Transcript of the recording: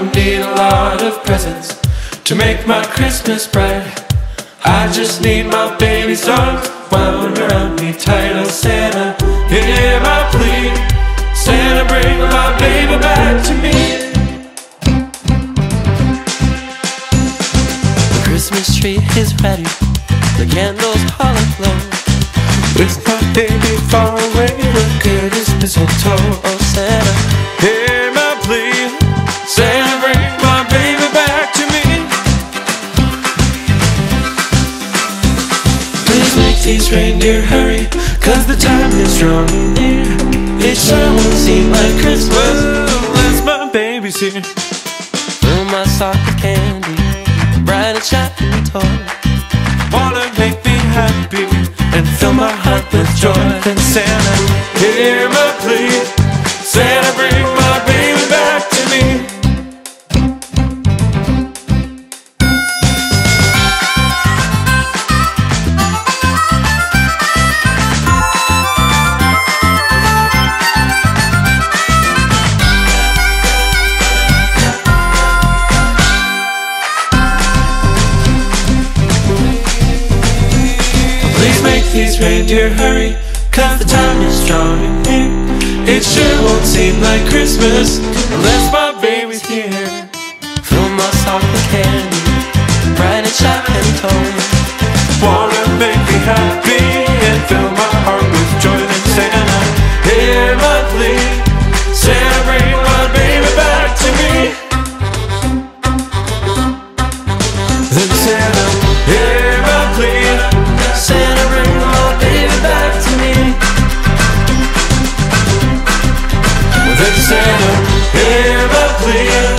don't need a lot of presents to make my Christmas bright. I just need my baby's arms wound around me tight. Oh Santa, hear my plea. Santa, bring my baby back to me. The Christmas tree is ready, the candles all aglow. With my baby far away, look at his mistletoe. Oh Santa, hear my plea. Santa, bring my baby back to me. Please make these reindeer hurry, 'cause the time is drawing near. It sure won't seem like Christmas unless my baby's here. fill my sock with candy, bright and shiny toy. Wanna make me happy and fill my heart with joy. Then Santa, hear my plea. Santa, bring my baby back to me. Please make these reindeer hurry, 'cause the time is drawing near. It sure won't seem like Christmas unless my baby's here. Fill my sock with candy, bright and shiny toy. Wanna make me happy and fill my heart with joy. Then Santa, hear my plea. Santa, bring my baby back to me. Then Santa, hear my plea. Santa, bring my baby back to me. Then Santa, hear my plea.